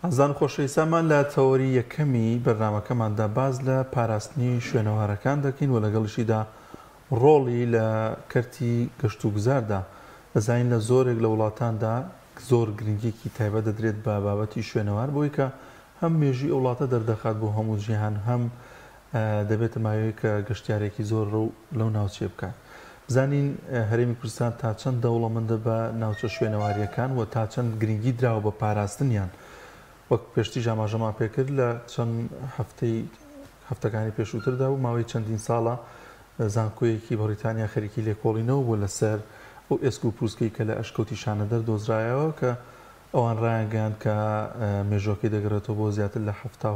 ئازان خۆشەویستان لە تەوەری یەکەمی بەرنامەکەماندا باز لە پاراستنی شوێنەوارەکان دەکەین و لەگەڵشیدا ڕۆڵی لە کەرتی گەشت و گوزاردا بەزین لە زۆرێک لە وڵاتاندا زۆر گرنگێکی تایبەت دەدرێت بە بابەتی شوێنەوار بۆی کە هەم مێژوی ئەو وڵاتە دەردەخات بۆ هەموو جیهان هەم دەبێتە ماوەیە کە گەشتیارێکی زۆر لەو ناوچێ بکات. بزانین هەرێمی کوردستان تا چەند دەوڵەمەندە بە ناوچە شوێنەواریەکان و تا چەند گرنگی دراوە بە پاراستنیان. وەک پێشتی ژاماژەما پێکرد لە چەند هەفتەکانی پێشووتردا و ماوەی چەندین ساڵە زانکۆیەکی بەریتانیا خەریکی لێکۆڵینەوە بووە لەسەر ئەو ئێسک و پرووسکەی کە لە ئەشکەوتی شانەدەر دۆزرایەوە کە ئەوان ڕایانگەیاند کە مێژوەکەی دەگەڕێتەوە بۆ زیاتر لە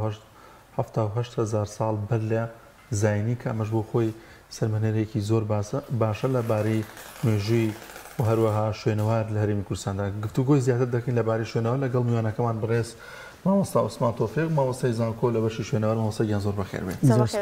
7,000 ساڵ بەر لە زاینی کە ئەمەش بۆ خۆی سەرمەنەرێکی زۆر باشە لەبارەی مێژووی و هەروەها شوێنەوار لە هەرێمی کوردستاندا گفتوگۆی زیاتر دەکەین لەبارەی شوێنەوار لەگەڵ میوانەکەمان بەڕێز مامۆستا عوسمان تۆفیق مامۆستای زانکۆ لە بەشی شوێنەوار مامۆستایان زۆر بەخێر بێت.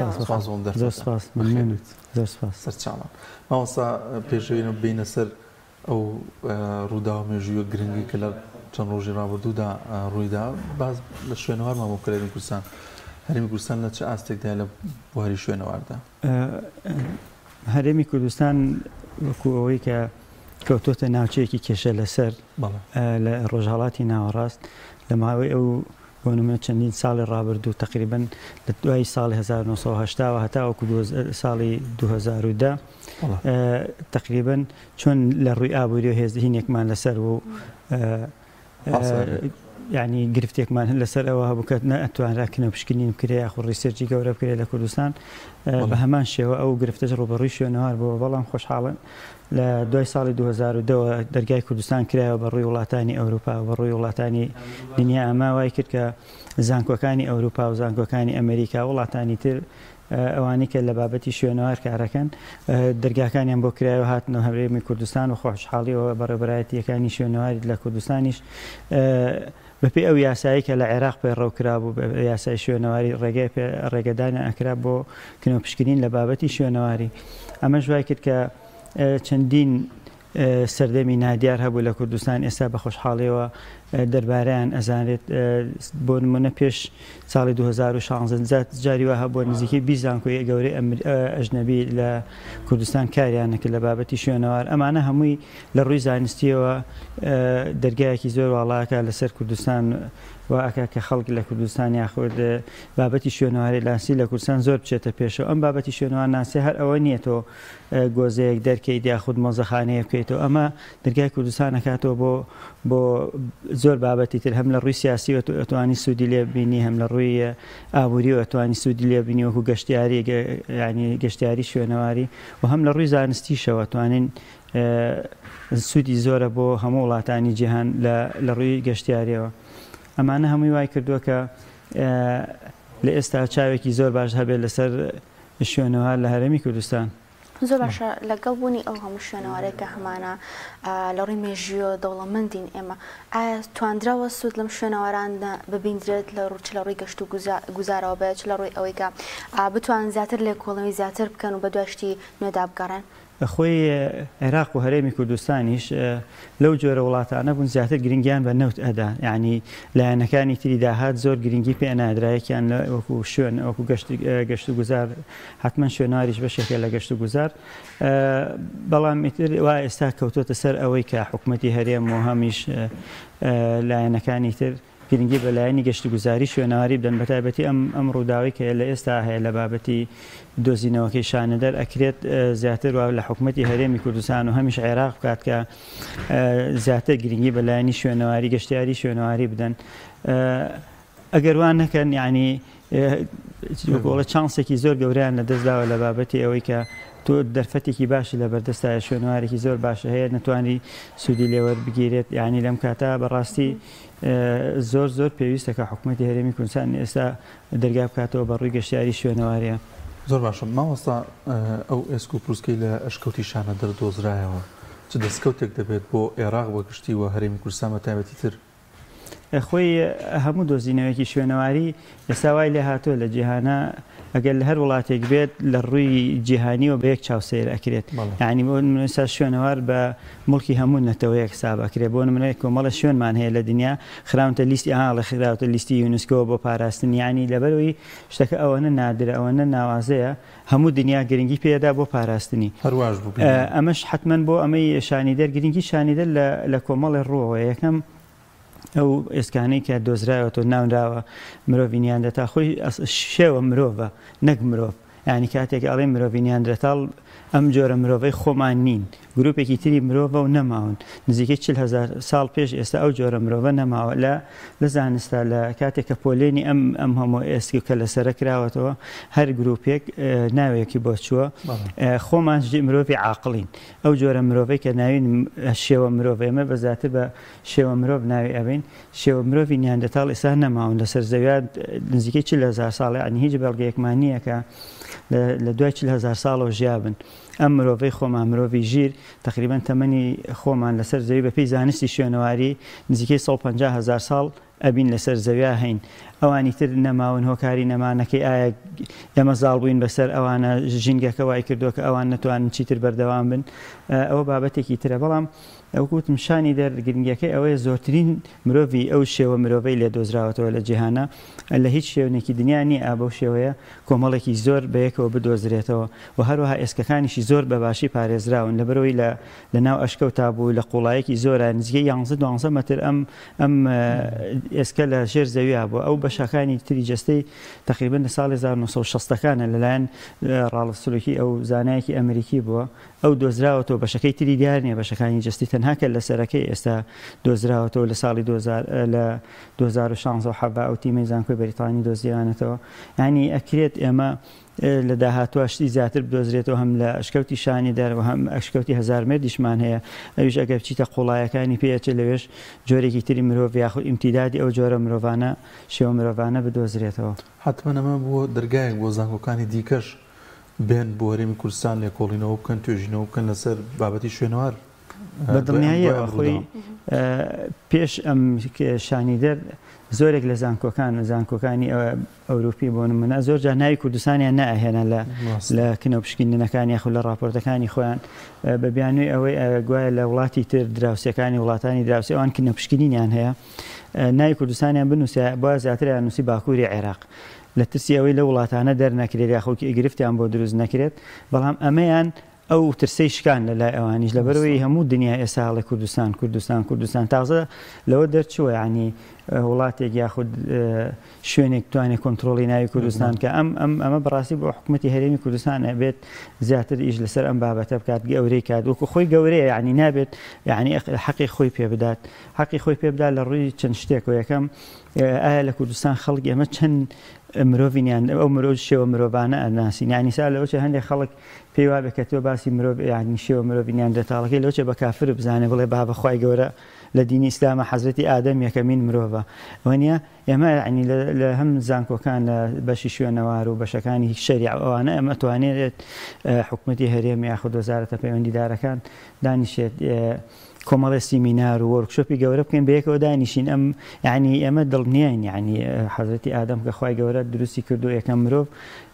سەرچاوان مامۆستا پێشەوێنە بینە سەر ئەو ڕوودا و مێژوویە گرنگی کە لە چەند ڕۆژی ڕابردوودا ڕوویدا باز لە شوێنەوار مامۆکە لە هەرێمی کوردستان هەرێمی کوردستان لە چه ئاستێکدا لە بواری شوێنەواردا؟ هەرێمی کوردستان وەکو ئەوەی کە کەوتۆتە ناوچەیەکی کێشە لەسەر لە ڕۆژهەڵاتی ناوەڕاست لە ماوەی ئەو بۆ نمونە چەندین ساڵی ڕابردوو تقریباً لە دوای ساڵی 1970 هەتا وەکو ساڵی 2010 تقریباً چۆن لە ڕووی ئابووری و هێزهینێکمان لەسەر و یعنی گرفتێکمان لەسەر ئەوە هەبوو کە نەتوانرا کنەپشکنین بکرێ یاخۆ ڕیسێرچی گەورە بکرێت لە کوردستان بە هەمان شێوە ئەو گرفتەش ڕوبەڕووی شوێنەوار بووە. بەڵام خۆشحاڵن لە دوای ساڵی 2010 دەرگای کوردستان کرایەوە بە ڕووی وڵاتانی ئەوروپا و بە ڕووی وڵاتانی دنیا ئەمە وای کرد کە زانکۆکانی ئەوروپا و زانکۆکانی ئەمریکا وڵاتانی تر ئەوانی کە لە بابەتی شوێنەوار کارەکەن دەرگاکانیان بۆ کرایەوە هاتنەوە هەرێمی کوردستان و خۆشحاڵیەوە بەڕێبەرایەتیەکانی شوێنەواری لە کوردستانیش بەپێ ئەو یاسایی کە لە عێراق پێڕەوکرا بوو بە یاسای شوێنەواری ڕێگەدانی ئەکرا بۆ کنەپشکنین لە بابەتی شوێنەواری. ئەمە ژوای کرد کە چەندین سەردەمی نادیار هەبوو لە کوردستان ئێستا بە خۆشحاڵیەوە دەربارەیان ئەزانێت. بۆ نمونە پێش ساڵی 2016 جاری وا هەبووە نزیکەی 20 زانکۆی گەورەی ئەژنەبی لە کوردستان کاریانەکە لە بابەتی شوێنەوار. ئەمانە هەمووی لە ڕووی زانستیەوە دەرگایەکی زۆر واڵاکە لەسەر کوردستان و ئەکا کە خەڵک لە کوردستان یاخود بابەتی شوێنەواری لاسی لە کوردستان زۆر بچێتە پێشەوە. ئەم بابەتی شوێنەوار ناسی هەر ئەوە نییە تۆ گۆزەیەک دەرکەیت یاخود مۆزەخانەیە بکەیتەوە. ئەمە دەرگای کوردستان ئەکاتەوە بۆ زۆر بابەتی تر هەم لە ڕووی سیاسی و ئەتوانی سوودی لێ بینی هەم لە ڕووی ئابووری و ئەتوانی سوودی لێ بینی وەکو گەشتیاری ینی گەشتیاری شوێنەواری و هەم لە ڕووی زانستیشەوە توانین سوودی زۆرە بۆ هەموو وڵاتانی جیهان لە ڕووی گەشتیاریەوە. ئەمانە هەمووی وای کردووە کە لە ئێستا چاوێکی زۆر باش هەبێت لەسەر شوێنەوار لە هەرێمی کوردستان. زۆر باشە لەگەڵ بوونی ئەو هەموو شوێنەوارێک کە هەمانە لە ڕووی مێژوویە دەوڵەمەندین ئێمە ئایا توانراوە سوود لەم شوێنەواراندا ببیندرێت لە ڕووی گەشت و گوزارەوە بێت لە ڕووی ئەوەی کە بتوانن زیاتر لێکۆڵەوەی زیاتر بکەن و بە دواشتی نوێدا بگەڕێن؟ خۆی عێراق و هەرێمی کوردستانیش لەو جۆرە وڵاتانە بوون زیاتر گرنگیان بە نەوت ئەدا ینی لایەنەکانی تری داهات زۆر گرنگی پێ نادرایەکیان وەکو شوێن وەکو گەشت و گوزار حتمما شوێنواریش بەشێکە لە گەشت و گوزار. بەڵام وا ئێستا کەوتۆتە سەر ئەوەی کە حکوومەتی هەرێم و هەمیش لایەنەکانی تر گرنگی بە لایەنی گەشت و گوزاری شوێنەواری بدەن بەتایبەتی ئەم ڕووداوی کە لە ئێستا هەیە لە بابەتی دۆزینەوەکەی شانەدەر ئەکرێت زیاتر لە حکوومەتی هەرێمی کوردستان و هەمیش عێراق بکات کە زیاتر گرنگی بە لایەنی شوێنەواری گەشتیاری شوێنەواری بدەن. ئەگەر وان نەکەن یعنی گۆڵە چانسێکی زۆر گەوریان لەدەستداوە لە بابەتی ئەوەی کە تۆ دەرفەتێکی باشی لە بەردەستایە شوێنوارێکی زۆر باشە هەیە نەتوانی سوودی لێوە بگیرێت. یعنی لەم کاتە بەڕاستی زۆر پێویستە کە حکوومەتی هەرێمی کوردستان ئێستا دەرگا بکاتەوە بە ڕووی گەشتیاری شوێنەواریە. زۆر باشە مامۆستا ئەو ئێسک و پرووسکەی لە ئەشکەوتی شانەدەر دۆزرایەوە چ دەستکەوتێک دەبێت بۆ عێراق وە گشتی و هەرێمی کوردستان بە تایبەتی تر؟ خۆی هەموو دۆزینەوەیەکی شوێنەواری ئێستا وای لێ هاتووە لە جیهانە ئەگەر لە هەر وڵاتێک بێت لە ڕووی جیهانیەوە بە یەک چاوسەیر ئەکرێت یعنی بۆ نمونەسا شوێنەوار بە مڵکی هەموو نەتەوە یەک حساب ئەکرێت بۆ نمونەیە کۆمەڵە شوێنمان هەیە لە دنیا خراونتە لیستی ئاڵە خراوتە لیستی یونسکۆ بۆ پاراستنی ینی لەبەرەوەی شتەکە ئەوەنە نادرە ئەوەنە ناوازەیە هەموو دنیا گرنگی پێدا بۆ پاراستنی هەرواش بوو ئەمەش حتمما بۆ ئەمەی شانیدەر گرنگی شانیدەر لە کۆمەڵی ڕووەوە یەکەم ئەو ئێسکانەی کە دۆزراوەتۆ ناونراوە مرۆڤینیان دەتا خۆی شێوە مرۆڤە نەک مرۆڤ ینی کاتێک ئەڵێ مرۆڤینیان درێتاڵ ئەم جۆرە مرۆڤەی خۆمان نین گروپێکی تری مرۆڤە و نەماون نزیکەی 40,000 ساڵ پێش ئێستا ئەو جۆرە مرۆڤە نەماوە لە زانستا لە کاتێک کە پۆلێنی ئەم هەموو ئێسکی کە لەسەرە کراوەتەوە هەر گروپێک ناوێکی بۆ چووە خۆمان مرۆڤی عاقڵین ئەو جۆرە مرۆڤەی کە ناوین شێوە مرۆڤ ئێمە بەزاتر بە شێوە مرۆڤ ناوی ئەبین شێوە مرۆڤی نیاندەتاڵ ئێستا نەماون لەسەر زەویان نزیکەی 40,000 ساڵی عنی هیچ بەڵگەیەکمان نییە کە لە دوای 40,000 ساڵەوە ژیابن ئەم مرۆڤەی خۆمان مرۆڤی ژیر تقریبا تەمەنی خۆمان لەسەر زەوی بە پێی زانستی شوێنەواری نزیکەی 150,000 ساڵ ئەبین لەسەر زەویا هەین ئەوانی تر نەماون هۆکاری نەمانەکەی ئایا ئێمە زاڵ بووین بەسەر ئەوانە ژینگەکە وای کردووە کە ئەوان نەتوانن چیتر بەردەوام بن ئەوە بابەتێکی ترە بەڵام ئەوکوتم شانی دەرگرنگەکەی ئەوەیە زۆرترین مرۆڤی ئەو شێوە مرۆڤەی لێ دۆزراوەتەوە لە جیهانە لە هیچ شێونێکی دنیا نی ئابە شێوەیە کۆمەڵێکی زۆر بەیەکەوە بدۆزرێتەوە و هەروەها ئێسکەکانیشی زۆر بە باشی پارێزراون لەبەرەوەی لە ناو ئەشکەوتا بوو لە قوڵایەکی زۆرە نزیکەی 11-12 مەتر ئەم ئێسکە لە ژێر زەویا بوو ئەو بەشەکانی تری جەستەی تقریبا لە ساڵی 1960ەکانە لەلایەن ڕاڵسلوکی ئەو زانایەکی ئەمریکی بووە ئەو دۆزراوەتەوە بەشەکەی تری دیار نیە بەشەکانی جستی تەنها کە لەسەرەکەی ئێستا دۆزراوەتەوە لە ساڵی 2016 حەبا ئەو تیمەی زانکۆی بەریتانی دۆزیوانێتەوە ینی ئەکرێت ئێمە لە داهاتوە شتی زیاتر بدۆزرێتەوە هەم لە ئەشکەوتی شانی دەرەوە هەم ئەشکەوتی هەزار مێردیشمان هەیە ئەویش ئەگەر بچیتە قوڵایەکانی پێچێ لەوێش جۆرێکی تری مرۆڤ یاخود ئیمتیدادی ئەو جۆرە مرۆڤانە شێوە مرۆڤانە بدۆزرێتەوە حتمما ئەمە بۆ دەرگایەک بۆ زانکۆکانی دیکەش بێن بۆ هەرێمی کوردستان لێکۆڵینەوە بکەن توێژینەوە بکەن لەسەر بابەتی شوێنەوار بەدڵنیاییە خۆی پێش ئەم شانیدەر زۆرێک لە زانکۆکانی ئەوروپی بۆ نمونە زۆر جا ناوی کوردستانیان نائهێنا لە کنە پشکیندنەکانی یاخود لە راپۆرتەکانی خۆیان بە بیانووی ئەوەی گوایە لە وڵاتی تر دراوسەکانی وڵاتانی دراوسی ئەوان کنە پشکنینیان هەیە ناوی کوردستانیان بنووسە بۆ زیاتریان نووسی باکووری عێراق لە ترسی ئەوەی لە وڵاتانە دەرنەکرێت یاخۆکی ئیگرفتیان بۆ دروست نەکرێت بەڵام ئەمەیان ئەو ترسەی شکان لە لای ئەوانیش لەبەرەوەی هەموو دنیا ئێساڵی کوردستان تازە لەوە دەرچووە ینی وڵاتێک یاخود شوێنێک توانێت کۆنتترۆلی ناوی کوردستان کە ئەمە بەڕاستی بۆ حکوومەتی هەرێمی کوردستانە بێت زیاتر ئیش لەسەر ئەم بابەتە بکات گەورەی کات وەکو خۆی گەورەیە ینی نابێت یعنی حەقی خۆی پێ بدات حەقی خۆی پێ بدات لە ڕووی چەند شتێک و یەکەم ئایا لە کوردستان خەڵک ئێمە چەند مرۆڤینیان ئەو مرۆڤ شێوە مرۆڤانە ئەناسین ینی سا لەوچە هەندێک خەڵک پێی وابێت کە تۆ باسی مرۆڤ ینی شێوە مرۆڤینیان دەتاڵەکەی لەوچە بە کافر بزانێ بڵێ با بەخوای گەورە لە دینی ئیسلامە حەزرەتی ئادەم یەکەمین مرۆڤە وەنیە ئێمە ینی لە هەم زانکۆکان لە بەشی شوێنەوار و بەشەکانی شەریع ئەوانە ئەمە توانێت حکوومەتی هەرێمی یاخود وەزارەتە پەیوەندیدارەکان دانیشێت کۆمەڵی سیمینار و وەرکشۆپی گەورە بکەین بەیەکەوە دانیشین ئەم یعنی ئێمە دڵنیاین یعنی حەزرەتی ئادەم کە خوای گەورە دروستی کردو یەکەم مرۆڤ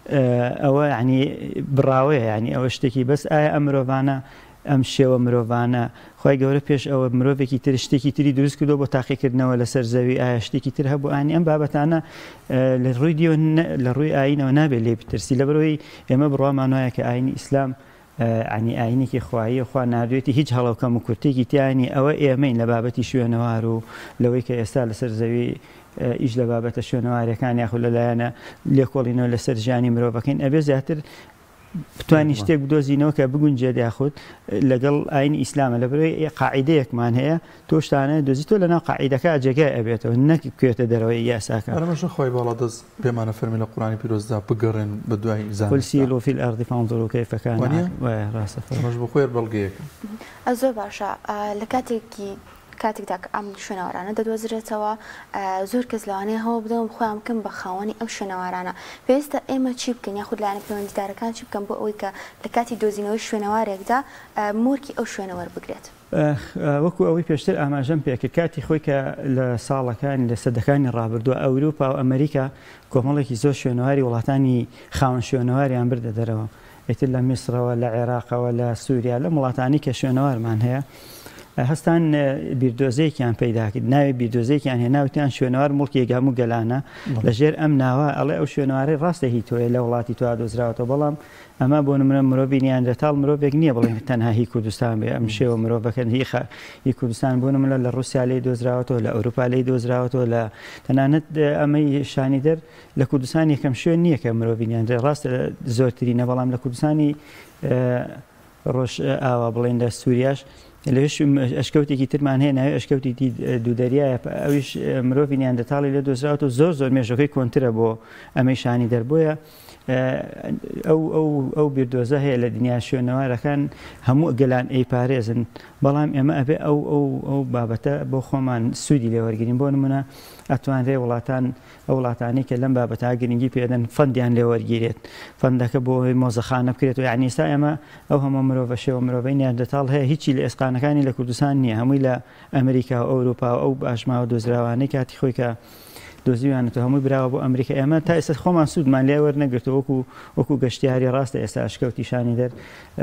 ئەوە یعنی بڕاوەیە ینی ئەوە شتێکی بەس ئایا ئەم مرۆڤانە ئەم شێوە مرۆڤانە خی گەورە پێش ئەوە مرۆڤێکی تر شتێکی تری دروست کردو بۆ تاقیکردنەوە لەسەر زەوی ئایا شتێکی تر هەبوو ئانی ئەم بابەتانە لە ڕووی دیۆ لە ڕووی ئاینەوە نابێت لێ بترسی لەبەرەوەی ئێمە بڕوامان وایە کە ئاینی ئیسلام عنی ئاینێکی خوایی خوا نردوێتی هیچ هەڵەوکەم و کورتێکی تیانی ئەوە ئێمەین لە بابەتی شوێنەوار و لەوەی کە ئێستا لەسەر زەوی ئیش لە بابەتە شوێنەوارەکان یاخود لەلایەنە لێکۆڵینەوە لەسەر ژیانی مرۆڤەکەین ئەبێ زیاتر بتوانانی شتێک بدۆزینەوە کە بگونجێت یاخود لەگەڵ ئاینی ئیسلامە لەبەرەوەی قاعیدەیەکمان هەیە تۆ شتانە دۆزی تۆ لەناو قاعیدەکە جێگای ئەبێتەوە نەکوێتە دەرەوەی یاساکە ئەمەش خۆی باڵا دەست پێمانە فەرمی لە قورآنی پیرۆزدا بگەڕێن بە دوای زانست قل سیروا فی الأرض فانظروا کیف کان ڕاستە ئەمەش بۆ خۆی بەڵگەیەکە زۆر باشە لە کاتێکدا ئەم شوێنەوارانە دەدۆزرێتەوە زۆر کەس لەوانەیە هەوە بدەم خۆیان بکەم بە خاوەنی ئەم شوێنەوارانە پێویستە ئێمە چی بکەین یاخود لایەنە پەیوەندیدارەکان چی بکەن بۆ ئەوەی کە لە کاتی دۆزینەوەی شوێنەوارێکدا مورکی ئەو شوێنە وەربگرێت وەکو ئەوەی پێشتر ئاماژەم پێکرد کاتی خۆی کە لە ساڵەکانی لە سەدەکانی ڕابردووە ئەوروپا و ئەمریکا کۆمەڵێکی زۆر شوێنەواری وڵاتانی خاوەن شوێنەواریان بردە دەرەوە ئیتر لە میسرەوە لە عێراقەوە لە سووریا لە وڵاتانی کە شوێنەوارمان هەیە هەستان بیردۆزەیەکیان پەیدا کرد ناوی بیردۆزەیەکیان هێ ناوتیان شوێنەوار مڵکی یەکگام و گەلانە لەژێر ئەم ناوە ئەڵێ ئەو شوێنەوارەی ڕاستە هی تۆیە لە وڵاتی توا دۆزراوەتەوە بەڵام ئەمە بۆ نمونە مرۆڤی نیاندرتال مرۆڤێک نییە بڵێن تەنها هی کوردستان بێ ئەم شێوە مرۆڤەکەن هی کوردستان بۆ نمونە لە رووسیا لێی دۆزراوەتەوە لە ئەوروپا لێی دۆزراوەتەوە لە تەنانەت ئەمەی شانی دەر لە کوردستان یەکەم شوێن نییە کە مرۆڤی نیاندرێ ڕاستە زۆرترینە بەڵام لە کوردستانی ڕۆژ ئاوا بڵێن لە سووریاش لەش ئەشکەوتێکی ترمان هەیە ناوی ئەشکەوتێکی دوودەریایە ئەویش مرۆڤی نیاندرتاڵی لێ دۆزراوەتەوە زۆر مێژەکەی کۆنترە بۆ ئەمەی شانی دەربۆیە ئەو بیردۆزە هەیە لە دنیا شوێنەوارەکان هەموو گەلان ئەیپارێزن بەڵام ئێمە ئەبێ ئەو بابەتە بۆ خۆمان سوودی لێوەرگین بۆ نمونە ئەتوانرێ وڵاتانی کە لەم بابەتە گرنگی پێدەن فەندیان لێوەرگیرێت فەندەکە بۆ مۆزەخانە بکرێتەوە یعنی ئێستا ئێمە ئەو هەموو مرۆڤ شێوە مرۆڤی نیاندرتاڵ هەیە هیچی لە ئێسقانەکانی لە کوردستان نییە هەمووی لە ئەمریکا و ئەوروپا و ئەو باشماوە دۆزراوانەی کاتی خۆی کە دۆزیوانێتەوە هەمووی براوە بۆ ئەمریکا ئێمە تا ئێستا خۆمان سوودمان لێ وەرنەگرتەوە وەکو گەشتیاری ڕاستە ئێستا ئەشکەوتی شانی دەر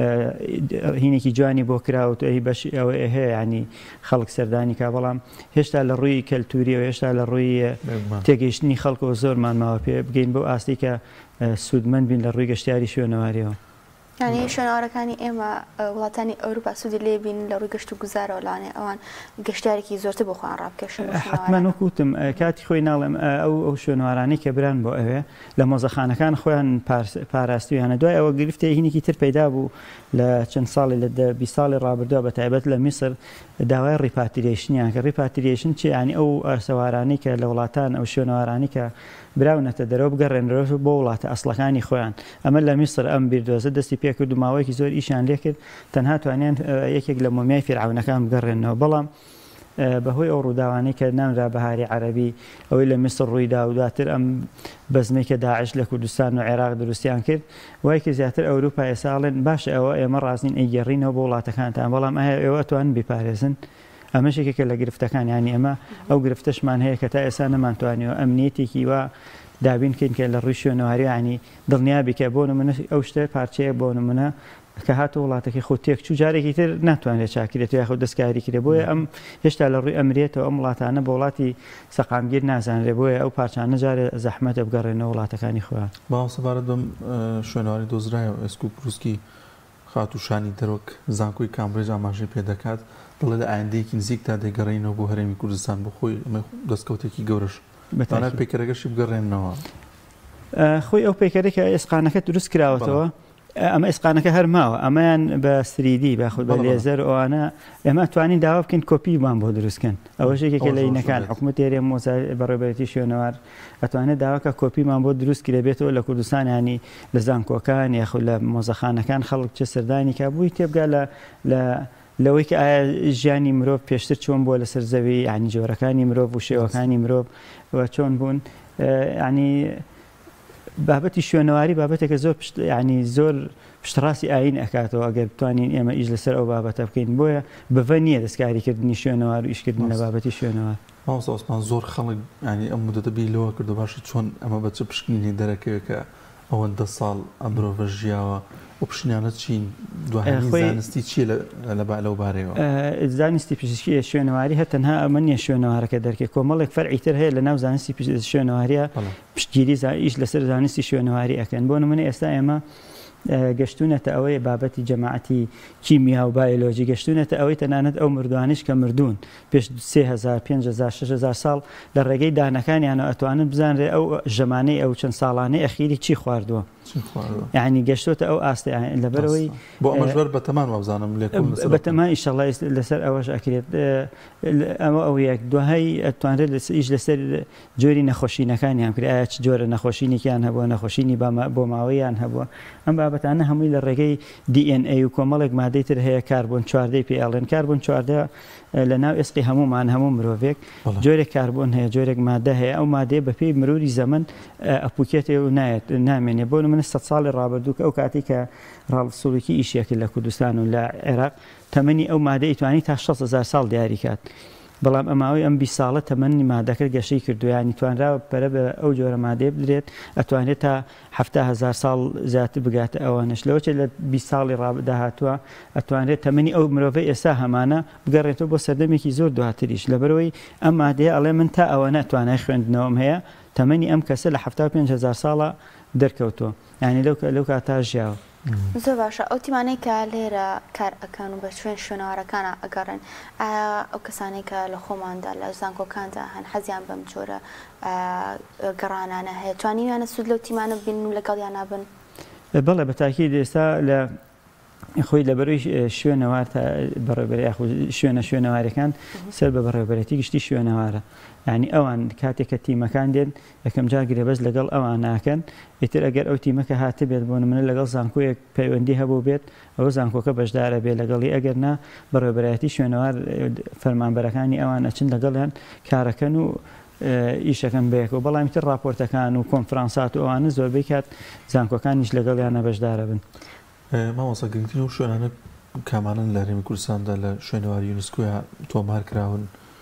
هینێکی جوانی بۆ کراوە ئەی بەشی ئەوە هەیە ینی خەڵک سەردانی کا بەڵام هێشتا لە ڕووی کەلتوریەوە هێشتا لە ڕووی تێگەیشتنی خەڵکەوە زۆرمان ماوە پێ بگەین بۆ ئاستی کە سوودمەند بین لە ڕووی گەشتیاری شوێنەواریەوە یعنی شوێنەوارەکانی ئێمە وڵاتانی ئەوروپا سوودی لێ بین لە ڕووی گەشت و گوزارەوە لاانێ ئەوان گەشتارێکی زۆرتر بۆ خۆیان ڕابکێشن حتمما وەکوتم کاتی خۆی ناڵێم ئەو شوێنەوارانەی کە بران بۆ ئەوێ لە مۆزەخانەکان خۆیان پاراستویانە دوای ئەوە گرفتە هینێکی تر پەیدا بوو لە چەند ساڵی لە 20 ساڵی ڕابردووە بە تایبەت لە میسر داوای ڕیپاتریشنیان کە ڕیپاتریشن چی ینی ئەو ئەرسەوارانی کە لە وڵاتان ئەو شوێنەوارانی کە براونەتە دەرەوە بگەڕێنرەوە بۆ وڵاتە ئەسڵەکانی خۆیان ئەمە لە میسر ئەم بیردۆزە دەستی پێکرد و ماوەیەکی زۆر ئیشان لێ کرد تەنها توانیان یەکێک لە مۆمیای فیرعونەکان بگەڕێنەوە بەڵام بەهۆی ئەو ڕووداوانەی کە نامرا بەهاری عەرەبی ئەوەی لە میسر ڕوویدا و دواتر ئەم بەزمەی کە داعش لە کوردستان و عێراق دروستیان کرد وای کە زیاتر ئەوروپای ساڵێن باشە ئەوە ئێمە ڕازین ئەیگەڕینەوە بۆ وڵاتەکانتان بەڵام ئێوە توانن بیپارێزن ئەمەشێکێکە لە گرفتەکان ینی ئەمە ئەو گرفتەشمان هەیە کە تا ئێستا نەمانتوانیەوە ئەمنیەتێکی وە دابین کەین کە لە ڕووی شوێنەواری ینی دڵنیابیکە بۆ نمونە ئەو شتە پارچەیە بۆ نمونە کە هاتە وڵاتەکەی خۆ تێکچوو جارێکی تر ناتوانێت چاکرێت یاخۆ دەستکاری کرێ بۆیە ئەم هێشتا لە ڕووی ئەمرێتەوە ئەم وڵاتانە بە وڵاتی سەقامگیر نازانرێ بۆیە ئەو پارچانە جارێ زەحمەتە بگەڕێنەوە وڵاتەکانی خۆیان باوە سەبارەت بەم شوێنەواری دۆزرایەوە ئێسکو پرووسکی خاتوشانی دەرۆک زانکۆی کامبرێج ئاماژەی پێدەکات دڵێ لە ئایندەیەکی نزیکتا دەیگەڕێنەوە بۆ هەرێمی کوردستان بۆ خۆی دەستکەوتێکی گەورەش بەتانات پێکەرەگەشی بگەڕێنەوە خۆی ئەو پێکەرێکە ئێسقانەکە دروست کراوەتەوە ئەمە ئێسقانەکە هەر ماوە ئەمەیان بە سریدی باخود بە لێزەر ئەوانە ئێمە توانین داوا بکەین کۆپیمان بۆ دروستکەن ئەوەش یەکێکە لە عینەکان حکوومەت هێرێ بەڕێوەبەرەتی شوێنەوار ئەتوانێت داواکە کۆپیمان بۆ دروست کرێ بێتەوە لە کوردستان ینی لە زانکۆکان یاخود لە مۆزەخانەکان خەڵک چه سەردانی کا بووی تێبگا لەوەی کە ئایا ژیانی مرۆڤ پێشتر چۆن بووە لەسەر زەوی ینی جۆرەکانی مرۆڤ و شێوەکانی مرۆڤ چۆن بوون ینی بابەتی شوێنەواری بابەتێکە زۆر ینی زۆر پشتڕاستی ئاین ئەکاتەوە ئەگەر بتوانین ئێمە ئیش لەسەر ئەو بابەتە بکەین بۆیە بڤە نییە دەستکاریکردنی شوێنەوار و ئیشکردن لە بابەتی شوێنەوار ماوەستا عوسمان زۆر خەڵک ینی ئەم مدەتە بیلەوە کردو باشە چۆن ئەمە بە چه پشکنینی دەرەکەوێت کە ئەوەندە ساڵ ئەم مرۆڤە ژیاوە و پشتیانە چین زانستی چیە لەو بارەوە زانستی پزیشکی شوێنەواری هە تەنها ئەمە نییە شوێنەوارەکە دەرکێت کۆمەڵێک فەرعیتر هەیە لە ناو زانستی شوێنەواریە پشتگیری ئیش لەسەر زانستی شوێنەواری ئەکەن بۆ نمونە ئێستا ئێمە گەشتونەتە ئەوەی بابەتی جەماعەتی کیمیا و بایۆلۆژی گەشتونەتە ئەوەی تەنانەت ئەو مردوانش کە مردوون پێش 3000 5000 6000 ساڵ لە ڕێگەی دانەکانیانەوە ئەتوانن بزانرێ ئەو ژەمانەی ئەو چەند ساڵانەی ئەخیری چی خواردووە یعنی گەشتۆتە ئەو ئاستە لەبەرەوەی بۆ ئەمەژوەر بەتەمان وابزانم بەتەمان ئیشەڵای لەسەر ئەوەش ئەکرێت ئەمە ئەو یەک دوای ئەتوانرێت ئیش لەسەر جۆری نەخۆشینەکانیان کرد ئایا چ جۆرە نەخۆشینێکیان هەبووە نەخۆشینی بۆ ماوەیان هەبووە ئەم بابەتانە هەمووی لە ڕێگەی DNA و کۆمەڵێک مادەی تر هەیە کاربۆن 14 پێڵێن کاربۆن 14 لە ناو ئێسقی هەمومان هەموو مرۆڤێک جۆرێک کاربۆن هەیە جۆرێک مادە هەیە ئەو مادەیە بە پێی مروری زەمن ئەپوکێتێ و نامێنێ بۆ من 100 ساڵی ڕابردوو کە ئەو کاتی کە ڕاڵسوڵێکی ئیشێکی لە کوردستان و لە عێراق تەمەنی ئەو مادە ئیتوانی تا 6,000 ساڵ دیاری کات بەڵام ئەماوەی ئەم 20 ساڵە تەمەنی مادەکە گەشەی کردویانی توانراوە پەرە بە ئەو جۆرە مادەیە بدرێت ئەتوانێت تا 70,000 ساڵ زیاتر بگاتە ئەوانش لەوەچێت لە 20 ساڵی ڕابداهاتووە ئەتوانێت تەمەنی ئەو مرۆڤی ئێستا هەمانە بگەڕێتەوە بۆ سەردەمێکی زۆر دواتریش لەبەرەوەی ئەم مادەیە ئەڵێ من تا ئەوەنە توانای خوێندنەوەم هەیە تەمەنی ئەم کەسە لە 75,000 ساڵە دەرکەوتۆ یعنی لەو کاتا ژیاوە زۆر باشە ئەو تیمانەی کە لێرە کار ئەکەن و بە شوێنەوارەکانە ئەگەڕن ئەو کەسانەی کە لە خۆماندا لە زانکۆکاندا هەن حەزیان بەم جۆرە گەڕانانە هەیە توانیویانە سوود لەو تیمانە بین و لەگەڵیان نابن بەڵێ بە تاکید ئێستا لە خۆی لە بەرەوەی شوێنەوار بەڕێوەبەری شوێنەوارەکان سەر بە بەڕێوەبەرەتی گشتی شوێنەوارە یعنی ئەوان کاتێک کە تیمەکان دێن یەکەم جار گرێبەست لەگەڵ ئەوان ناکەن ئیتر ئەگەر ئەو تیمەکە هاتە بێت بۆ نمونە لەگەڵ زانکۆیەک پەیوەندی هەبوو بێت ئەوە زانکۆکە بەشدارە بێت لەگەڵی ئەگەر نا بەڕێوەبەرەتی شوێنەوار فەرمانبەرەکانی ئەوان ئەچن لەگەڵیان کارەکەن و ئیشەکەم بەیەکەوە بەڵام تر راپۆرتەکان و کۆنفرانسات و ئەوانە زۆربەی کات زانکۆکانیش لەگەڵیانە بەشدارە بن مامۆستا گرنگترین و شوێنانە کامانن لە هەرێمی کوردستاندا لە شوێنەواری یونسکۆیە تۆمار کراون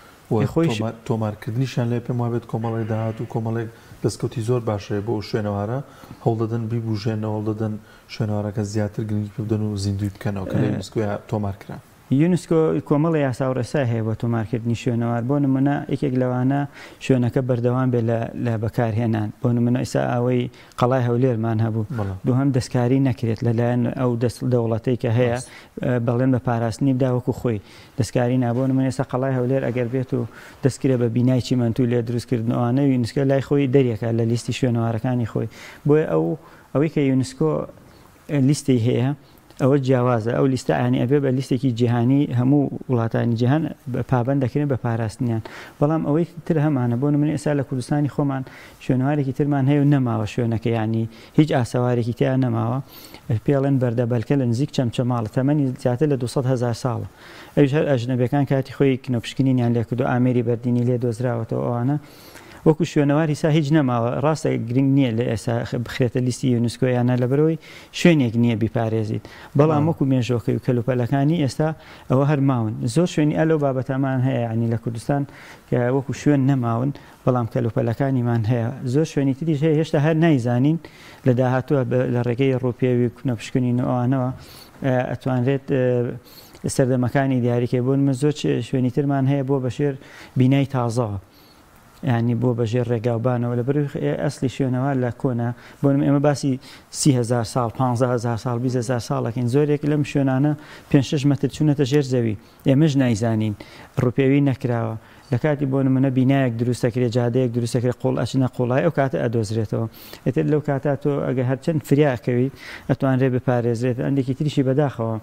تۆمارکردنیشان لێ پێم وابێت کۆمەڵی داهات و کۆمەڵێک دەستکەوتی زۆر باشەیە بۆ شوێنەوارە هەوڵ دەدەن بیبوژێنەوە هەوڵ دەدەن شوێنەوارەکە زیاتر گرنگی پێ بدەن و زیندوی بکەنەوە کە لە یونسکۆیە تۆمارکرا یونسکۆ کۆمەڵی یاسا و ڕێسای هەیە بۆ تۆمارکردنی شوێنەوار بۆ نمونە یەکێک لەوانە شوێنەکە بەردەوام بێت لە بەکارهێنان بۆ نمونە ئێستا ئەوەی قەڵای هەولێرمان هەبوو دووهەم دەستکاری نەکرێت لەلایەن ئەو دەوڵەتەی کە هەیە بەڵێن بە پاراستنی بدا وەکو خۆی دەستکاری نابوو نمونە ئێستا قەڵای هەولێر ئەگەر بێت و دەستکرێت بە بینای چیمەنتوو لێ دروستکردنەوەوانە یونسکۆ لای خۆی دەریەکە لە لیستی شوێنەوارەکانی خۆی بۆیە ئەوەی کە یونسکۆ لیستی هەیە ئەوە جیاوازە ئەو لیستە ئاینی ئەبێ بە لیستێکی جیهانی هەموو وڵاتانی جیهان پابەند دەکرێن بە پاراستنیان بەڵام ئەوەی تر هەمانە بۆ نمونە ئێستا لە کوردستانی خۆمان شوێنەوارێکی ترمان هەیە و نەماوە شوێنەکە ینی هیچ ئاسەوارێکی تیا نەماوە پێڵێن بەردەبەلکە لە نزیک چەمچەماڵە تەمەنی زیاتر لە 200,000 ساڵە ئەویش هەر ئەژنەبیەکان کاتی خۆی کنۆپشکنینیان لێ کردو ئامێری بەردینی لێ دۆزراوەتەوە ئەوانە وەکو شوێنەواری سا هیچ نەماوە ڕاستە گرنگ نییە لە ئێستا بخرێتە لیستی یونسکۆیانە لەبەرەوەی شوێنێک نییە بیپارێزیت بەڵام وەکو مێژۆکەی و کەلوپەلەکانی ئێستا ئەوە هەرماون زۆر شوێنی ئەلەو بابەتەمان هەیە ینی لە کوردستان کە وەکو شوێن نەماون بەڵام کەلوپەلەکانیمان هەیە زۆر شوێنی تریش هەیە هێشتا هەر نایزانین لە داهاتووە لە ڕێگەی ڕووپێوی کنۆپشکنین و ئەوانەوە ئەتوانرێت سەردەمەکانی دیاریکە بۆن من زۆر شوێنی ترمان هەیە بۆ بەشێر بینای تازەوە ینی بۆ بەژێر ڕێگاوبانەوە لە بەر ئەسلی شوێنەوە لە کۆنا بۆ ئێمە باسی 30,000 ساڵ 15,000 ساڵ 20,000 ساڵەکەین زۆرێک لەم شوێنانە 5-6 مەتر چوونەتە ژێر زەوی ئێمەش نایزانین ڕوپێوی نەکراوە لە کاتی بۆ نمونە بینایەک دروستەکرێت جادەیەک دروستەکرێت قوڵ ئەچنە قوڵای ئەو کاتە ئەدۆزرێتەوە ئێتر لەو کاتا تۆ ئەگە هەرچەند فریاکەوی ئەتوانرێت بپارێزرێت ئەندێکی تریشی بەداخەوە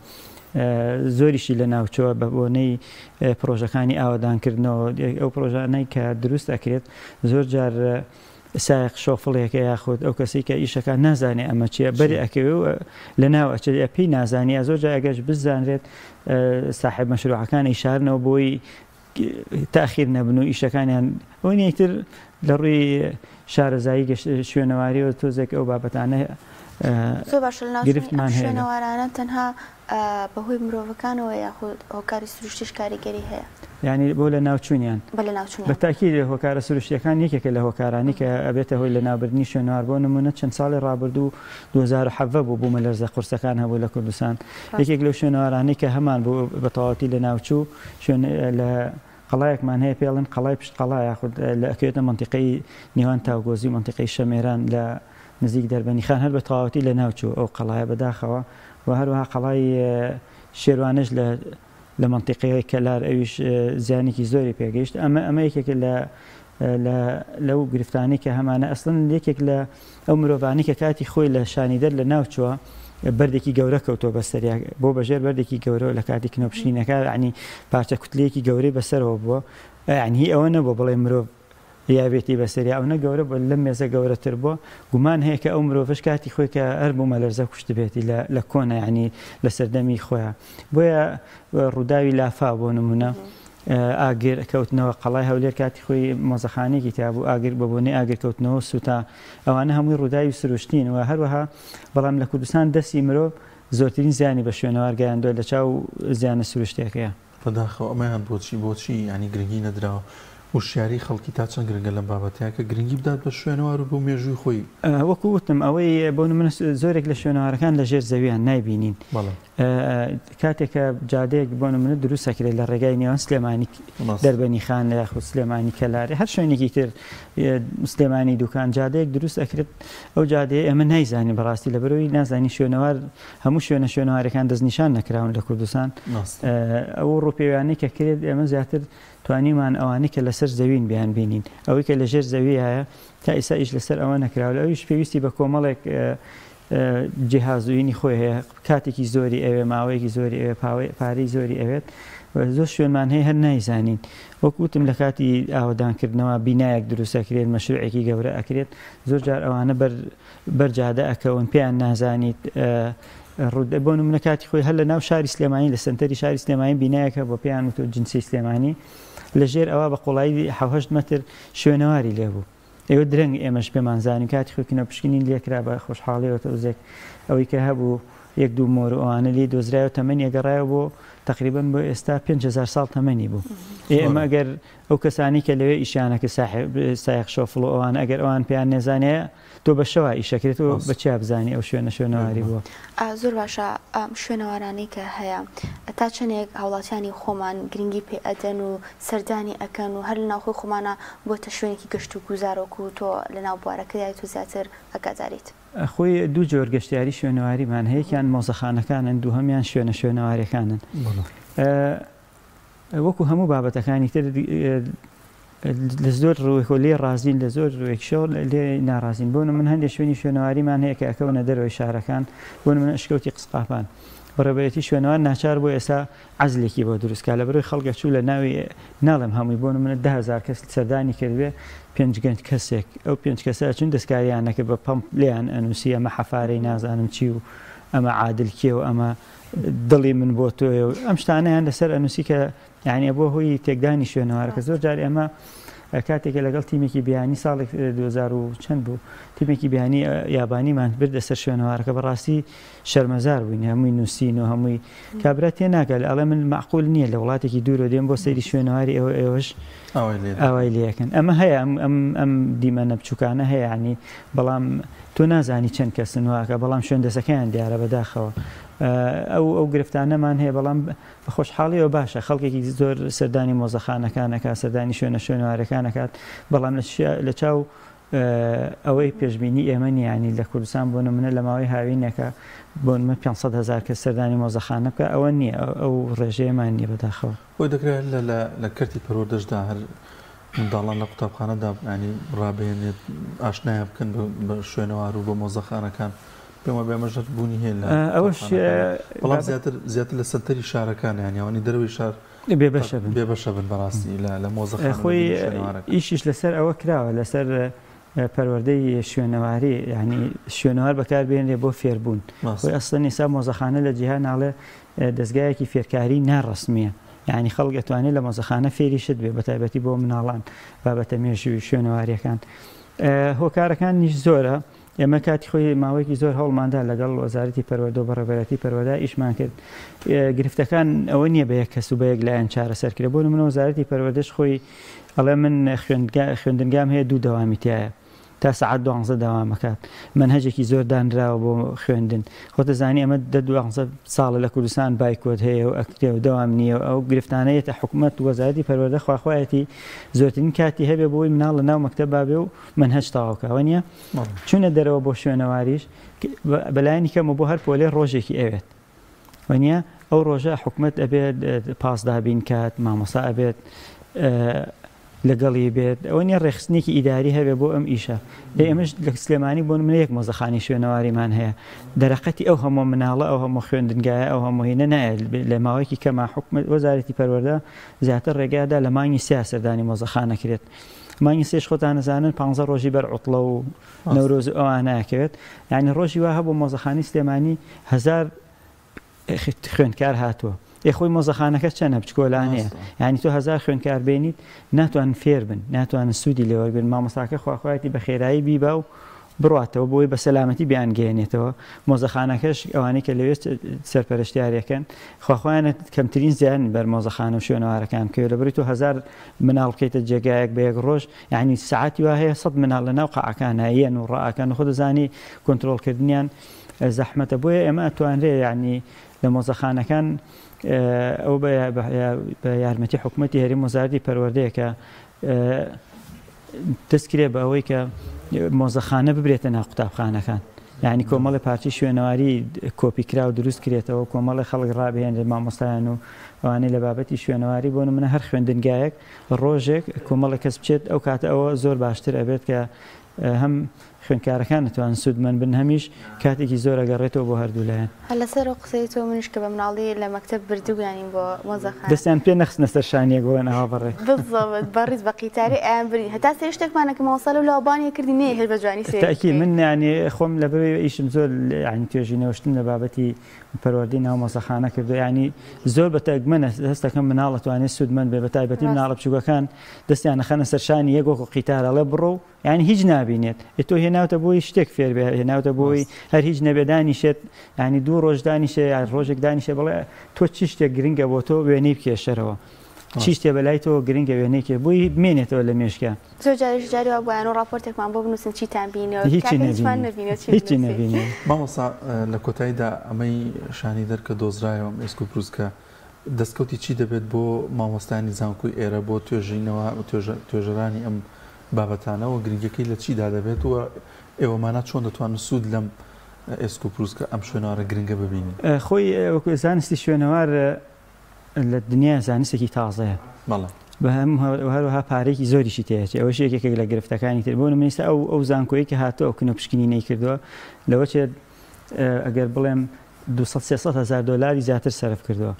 زۆریشی لە ناوچەوە بە بۆنەی پرۆژەکانی ئاوادانکردنەوە ئەو پرۆژانەی کە دروست ئەکرێت زۆر جار سایق شۆفڵێکە یاخود ئەو کەسی کە ئیشەکان نازانێ ئەمە چیە بەری ئەکەوێ و لە ناو ئەچێ پێی نازانیە زۆر جار ئەگەش بزانرێت ساحب مەشروعەکان ئیشارنەوە بۆی تاخیر نەبن و ئیشەکانیان ئەوە یەکتر لە ڕووی شارەزایی شوێنەواری و تۆزێک ئەو بابەتانە زۆر باشە لە ناو شوێنەوارانە تەنها بەهۆی مرۆڤەکانەوە یاخود هۆکاری سروشتیش کاریگەری هەیە ینی بۆ لە ناوچوونیان بە تاکید هۆکارە سروشتیەکان یەکێکە لە هۆکارانی کە ئەبێتە هۆی لە ناوبردنی شوێنەوار بۆ نمونە چەند ساڵی ڕابردوو 2007 بوو بوومە لەرزە قورسەکان هەبوو لە کوردستان یەکێک لەو شوێنەوارانی کە هەمان بوو بە تەواوەتی لە ناوچوو لە قەڵایەکمان هەیە پێڵن قەڵای پشت قەڵای یاخود لە ئەکەوێتە منتیقەی نێوان تاوگۆزی و منتیقەی شەمێران لە نزیک دەربەنی خان هەر بە تەواوەتی لە ناوچوو ئەو قەڵایە بەداخەوە و هەروەها قەڵای شێروانش لە منتیقەیە کەلار ئەویش زیانێکی زۆری پێگەیشت ئەمە یەکێک لەو گرفتانی کە هەمانە ئەسڵن یەکێک لە ئەو مرۆڤانی کە کاتی خۆی لە شانیدەر لە ناوچووە بەردێکی گەورە کەوتۆ بەسەریا بۆ بەژێر بەردێکی گەورە لە کاتی کنۆپشینەکە عنی پارچە کوتلەیەکی گەورەی بەسەرەوە بووە عنی ئەوە نەبوو بڵێ مرۆڤ یابێتی بەسەریا ئەو نەگەورە بۆ لەم مێزە گەورەتر بووە گومان هەیە کە ئەو مرۆڤش کاتی خۆی کە هەر بوومە لەرزە کوشت بێتی لە کۆنە ینی لە سەردەمی خۆیان بۆیە ڕووداوی لافا بۆ نمونە ئاگر کەوتنەوە قەڵای هەولێر کاتی خۆی مۆزەخانەیەکی تیابوو ئاگر بەبوونی ئاگر کەوتنەوە سوتا ئەوانە هەمووی ڕووداوی سروشتین و هەروەها بەڵام لە کوردستان دەستی مرۆڤ زۆرترین زیانی بە شوێنەوار گەیاندووە لە چاو زیانە سروشتێکەیە بەداخەوە ئەمەیان بۆچی ینی گرنگی نەدراوە وشیاری خەڵکی تا چەند گرنگە لەم بابەتەیە کە گرنگی بدات بە شوێنەوار و بۆ مێژووی خۆی وەکو وتم ئەوەی بۆ من زۆرێک لە شوێنەوارەکان لە ژێر زەویان نایبینین کاتێکە جادەیەک بۆ منە دروستەکرێت لە ڕێگای نێوان سلێمانی دەربەنی خان لە یاخود سلێمانی کەلارێ هەر شوێنێکی تر سلێمانی دوکان جادەیەک دروست ئەکرێت ئەو جادەیە ئێمە نایزانین بەڕاستی لەبەرەوەی نازانی شوێنەوار هەموو شوێنەوارەکان دەستنیشان نەکراون لە کوردستان ئەو ڕووپێوانەی کە کرێت ئێمە زیاتر توانیمان ئەوانەی کە لەسەر زەوین بیان بینین ئەوەی کە لە ژێر زەوی هەیە تا ئێستا ئیش لەسەر ئەوە نەکراوە ئەویش پێویستی بە کۆمەڵێک جیهازوینی خۆی هەیە کاتێکی زۆری ئەوێ ماوەیەکی زۆری ئەوێ پارەی زۆری ئەوێت زۆر شوێنمان هەیە هەر نایزانین وەکوتم لە کاتی ئاوەدانکردنەوە بینایەک دروستەکرێت مەشروعێکی گەورە ئەکرێت زۆر جار ئەوانە بەرجادە ئەکەون پێیان نازانیت بۆ نمونە کاتی خۆی هەر لە ناو شاری سلێمانی لە سنتەری شاری سلێمانی بینایەکە بۆ پێیان وتۆ جنسی سلێمانی لەژێر ئەوە بە قوڵایی 7 مەتر شوێنەواری لێبوو ئێوە درەنگ ئێمەش پێمانزانین کاتی خۆکنە پشکنین لێکرا بە خۆشحاڵیەوە تۆزێک ئەوەی کە هەبوو 1-2 مۆر ئەوانە لی دۆزرایەوە تەمەنی ئەگەڕایەوە بۆ تقریبان بۆ ئێستا 5,000 ساڵ تەمەنی بوو ئێمە ئەگەر ئەو کەسانی کە لەوێ ئیشانەکە سایق شۆفڵ و ئەوان ئەگەر ئەوان پێیان نێزانەیە تۆ بە شەوا ئیشەکرێتەوە بەچیا بزانانی ئەو شوێنەواری بووە زۆر باشە شوێنەوارانەی کە هەیە تا چەندێک هاوڵاتیانی خۆمان گرنگی پێ ئەدەن و سەردانی ئەکەن و هەر لە ناوخۆی خۆمانە بۆتە شوێنێکی گەشت و گوزارۆک و تۆ لە ناو بوارەکەدای تو زیاتر ئەگاداریت خۆی دوو جۆر گەشتیاری شوێنەواریمان هەیەکیان مۆزەخانەکانن دووهەمیان شوێنەوارەکانن وەکو هەموو بابەتەکانی تر لە زۆر ڕوویەوە لێ ڕازین لە زۆر ڕوێکشەوە لێ ناڕازین بۆ من هەندێک شوێنی شوێنەواریمان هەیە کە ئەکەونە دەرەوەی شارەکان بۆ من ئەشکەوتی قسقاپان بەڕێبەتی شوێنەوار ناچار بۆ ئێستا عەزلێکی بۆ دروستکە لە بەرەوەی خەڵکە چوو لە ناوی ناڵم هەمووی بۆ منە 10,000 کەس سەردانی کردوێ 5 گەنج کەسێک ئەو 5 کەسە چون دەستکاریان نەکرد بە پەمپ لیان ئەنووسی ئەمە حەفارەی نازانم چی و ئەمە عادل کێ و ئەمە دڵی من بۆ تۆیە و ئەم شتانەیان لەسەر ئەنووسی کە یعنی بۆ هۆی تێکدانی شوێنەوارەکە زۆر جار ئێمە کاتێکە لەگەڵ تیمێکی بیانی ساڵێک 2000 و چەند بوو تیمێکی بیانی یابانیمان بردە سەر شوێنەوارەکە بەڕاستی شەرمەزار بووین هەمووی نووسین و هەمووی کابرا تێ ناکات ئەڵێ من معقول نییە لە وڵاتێکی دوورۆ دێم بۆ سەیری شوێنەواری ئێوەش ئاوای لەکەن ئەمە هەیە ئەم دیمەنە بچووکانە هەیە ینی بەڵام تۆ نازانی چەند کەسن واکە بەڵام شوێندەسەکەیان دیارە بەداخەوە ئەو گرفتانەمان هەیە بەڵام بە خۆشحاڵیەوە باشە خەڵکێکی زۆر سەردانی مۆزەخانەکانەکە سەردانی شوێنەوارەکانەکات بەڵام لە چاو ئەوەی پێشبینی ئێمە نیانی لە کوردستان بۆ نمونە لە ماوەی هاوینەکە بۆ 500,000 کەس سەردانی مۆزەخانە بکە ئەوە نییە ئەو ڕێژەیەمان نییە بەداخەوە بۆی دەکرێت لە کەرتی پەروەردەشدا هەر منداڵان لە قوتابخانەدا ینی ڕابێنێت ئاشنایە بکەن بە شوێنەوار و بە مۆزەخانەکان پێمە بێمەژەر بوونی هەیە ئەوەش بەڵام زیاتر لە سەرتەری شارەکان یانیوانی دەروی شار بێبەشە بن بەڕاستی لە مۆزەخانە خۆی ئیشیش لەسەر ئەوە کراوە لەسەر پەروەردەی شوێنەواری ینی شوێنەوار بەکاربێنرێ بۆ فێربوون خۆی ئەسڵەن ئێستا مۆزەخانە لە جیهان ناڵێ دەستگایەکی فێرکاری ناڕەسمیە یعنی خەڵک دەتوانێت لە مۆزەخانە فێریشت بێ بەتایبەتی بۆ مناڵان بابەتە مێژووی شوێنەواریەکان هۆکارەکان نیش زۆرە ئێمە کاتی خۆی ماوەیەکی زۆر هەوڵماندا لەگەڵ وەزارەتی پەروەردە و بەڕێوەبەرەتی پەروەردە ئیشمان کرد گرفتەکان ئەوە نییە بە یەک کەس و بە یەک لایەن چارەسەرکرێ بۆ نمونە وەزارەتی پەروەردەش خۆی ئەڵێ من خوێندنگام هەیە 2 دەوامی تایە تا سعات 12 دەوامەکات منهەجێکی زۆر دانراوە بۆ خوێندن خۆتە زانی ئەمە 12 ساڵە لە کوردستان بایکۆت هەیە و ئەکرێ و دەوام نییە ئەو گرفتانەیەتە حکوومەت و وەزارەتی پەروەردە خواخوایەتی زۆرترین کاتی هەبێ بۆی مناڵ لە ناو مەکتەب بێ و منهەج تەواوکەوە نییە چونە دەرەوە بۆ شوێنەواریش بەلایانی کەمە بۆ هەر پۆلێ ڕۆژێکی ئەوێت وانە ئەو ڕۆژە حکوومەت ئەبێت پاسدابین کات مامۆسا ئەبێت لەگەڵی بێت ئەوە نیە ڕێخستنێکی ئیداری هەبێ بۆ ئەم ئیشە ئێمەش لە سلێمانی بۆ من یەک مۆزەخانی شوێنەواریمان هەیە دەرەقەتی ئەو هەموو مناڵە ئەو هەموو خوێندنگایە ئەو هەموو هینە نایە لە ماوەیەکی کەما حکوومەت وەزارەتی پەروەردە زیاتر ڕێگادا لە مانگی سیا سەردانی مۆزەخانە کرێت مانگی سێش خۆتان نەزانن 15 ڕۆژی بەرعوتڵە و نەورۆز ئەوان ناکەوێت یعنی ڕۆژی وا هەبوو مۆزەخانی سلێمانی 1000 خوێندکار هاتووە خۆی مۆزەخانەکە چەنە بچکۆلانەیە ینی تۆ 1000 خوێندکار بینیت ناتوان فێر بن ناتوانن سوودی لێوەربن مامۆستاکە خواخوایەتی بە خێرایی بیبا و بڕاتەوە بۆی بە سەلامەتی بیانگەێنێتەوە مۆزەخانەکەش ئەوانەی کە لەوێت سەرپەرشتیارەکەن خواخوایانە کەمترین زیان بەر مۆزەخانە و شوێنەوارەکان کە لەبەری تۆ 1000 مناڵ بکەیتە جێگایەک بە یەک ڕۆژ یعنی سعاتی وا هەیە 100 مناڵ لە ناو قەعەکانایەن و ڕائەکان و خۆ دەزانی کۆنتترۆلکردنیان زەحمەتە بۆیە ئێمە ئەتوانرێ یعنی لە مۆزەخانەکان ئەو بە یارمەتی حکوومەتی هەرێم وەزارەتی پەروەردەیە کە دەستکرێ بە ئەوەی کە مۆزەخانە ببرێتە ناو قوتابخانەکان یعنی کۆمەڵی پارتی شوێنەواری کۆپیکرا و دروست کرێتەوە کۆمەڵی خەڵک ڕابێنێت مامۆستایان و ئەوانەی لە بابەتی شوێنەواری بۆ نمونە هەر خوێندنگایەک ڕۆژێک کۆمەڵی کەس بچێت ئەو کاتە ئەوە زۆر باشتر ئەبێت کە هەم خوێندکارەکان دەتوانن سوودمەند بن هەمیش کاتێکی زۆر ئەگەڕێتەوە بۆ هەردوو لایەن لەسەر قسەی تۆ منیش کە بە مناڵی لە مەکتەب بردوویانی بۆ مۆزەخانە دەستیان پێ نەخستنە سەر شانیەک بۆ نەها بڕێ بالضبط بەڕیز بە قیتاری ئەیان بری هەتا سێ شتێکمانە کە ماوەساڵ و لاوبانیە کردی نێ هەر بە جوانی تاکی من ینی خۆم لەبەر ئیشم زۆر ینی توێژی نەوەشتن لە بابەتی پەروەردەی ناو مۆزەخانە کردو ینی زۆر بە تەگمەنە هەستەکەم مناڵ دەتوانێت سوودمەند بێ بە تایبەتی مناڵە بچووکەکان دەستیان نەخەنە سەر شانی یەک وەکو قیتارەڵێ بڕۆ ینی هیچ نابینێت تۆ هێناوتە بۆی شتێک فێر بێ هێناوتە بۆی هەر هیچ نەبێ دانیشێت ینی 2 ڕۆژ دانیشێ ڕۆژێک دانیشێ بڵێ تۆ چی شتێک گرنگە بۆ تۆ وێنەی بکێشەرەوە چی شتێ بەلای تۆ گرنگە وێنەیەکێ بۆی بمێنێتەوە لە مێشکە زۆر جاری وا بۆیان و راپۆرتێکمان بۆ بنووسن چیتان بینەوە هیچی نەبینێت مامۆستا لە کۆتاییدا ئەمەی شانی دەرکە دۆزرایەوە ئێسک و پرووسکە دەستکەوتی چی دەبێت بۆ مامۆستانی زانکۆی ئێرە بۆ توێژینەوە توێژەرانی ئەم بابەتانەوە گرنگەکەی لە چیدا دەبێت و ئێوەمانە چۆن دەتوانن سوود لەم ئێسک و پرووسکە ئەم شوێنەوارە گرنگە ببینی خۆی وەکو زانستی شوێنەوار لە دنیا زانستێکی تازەیە بە هەروەها پارێکی زۆریشی تێچێت ئەوە یەکێک لە گرفتەکانی تر بۆ نمونە ئەو زانکۆیی کە هاتووە ئەو کنۆپشکنینەی کردووە لەوە چێت ئەگەر بڵێم 200-300 دلاری زیاتر سەرف کردووە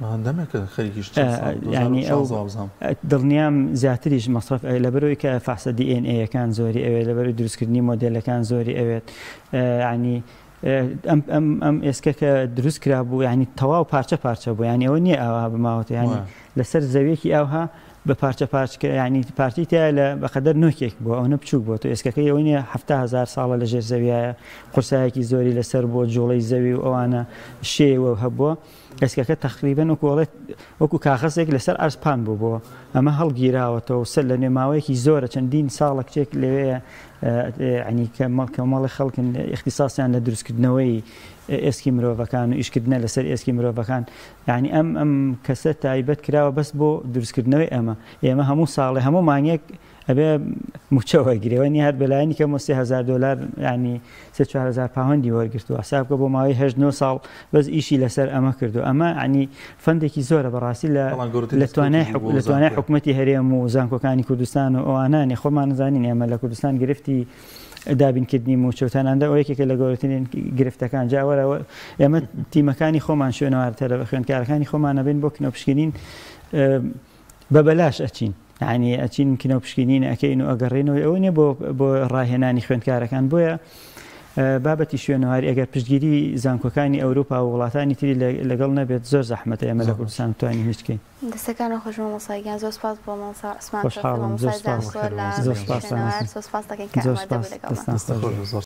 ینی ئەو دڵنیام زیاتریش مەصرف لەبەرەوەی کە فحسە DNA-یەکان زۆری ئەوێت لەبەرەوەی دروستکردنی مۆدێلەکان زۆری ئەوێت ینی ئەم ئێسکە کە دروست کرا بوو ینی تەواو پارچە بوو ینی ئەوە نییە ئاوا بماوەتە ینی لەسەر زەویەکی ئاوها بە پارچە ینی پارتی تایە لە بەقەدەر نوکێک بووە ئەوە بچووک بووە تۆ ئێسکەکەی ئەوە نیە 700,000 ساڵە لە ژێر زەویایە قورسایەکی زۆری لەسەر بۆ جوڵەی زەوی و ئەوانە شێوە هەبووە ئێسکەکە تقریبەن وەکو کاغەزێک لەسەر ئەرزپان بوو ئەمە هەڵگیراوەتەوە سەر لە نێماوەیەکی زۆرە چەندین ساڵە کچێک لەوەیە ینی کەمەڵی خەڵکن اختصاسیان لە دروستکردنەوەی ئێسکی مرۆڤەکان و ئیشکردنە لەسەر ئێسکی مرۆڤەکان ینی ئەم کەسە تایبەت کراوە بەس بۆ دروستکردنەوەی ئێمە هەموو ساڵێ هەموو مانگێک ئەبێ موچەوە گرێوەنی هەر بەلایەنی کە $3,000 ینی 4,000 پاوەندی وەرگرتووە حساب بکە بۆ ماوەی 8-9 ساڵ بەس ئیشی لەسەر ئەمە کردو ئەمە ینی فەندێکی زۆرە بەڕاستی لە توانای حکوومەتی هەرێم و زانکۆکانی کوردستان و ئەوانانی خۆمان نزانین ئێمە لە کوردستان گرفتی دابینکردنی موچەوتاناندا ئەو یەکێکە لە گەورەترین گرفتەکان جاوەرەوە ئێمە تیمەکانی خۆمان شوێنەوارتەرە بە خوێندکارەکانی خۆمانە بین بۆ کنۆپشکنین بە بەلاش ئەچین ینی ئەچین کنۆپشکنین ئەکەین و ئەگەڕێنەوە ئەوە نیە بۆ ڕاهێنانی خوێندکارەکان بۆیە بابەتی شوێنەواری ئەگەر پشتگیری زانکۆکانی ئەوروپا و وڵاتانی تری لەگەڵ نەبێت زۆر زەحمەتە ئێمە لە کوردستان توانین هیچ بکەین دەستەکانە خۆش مامۆستاگیان زۆر سپاس بۆ خۆشحاڵم زۆر سپاس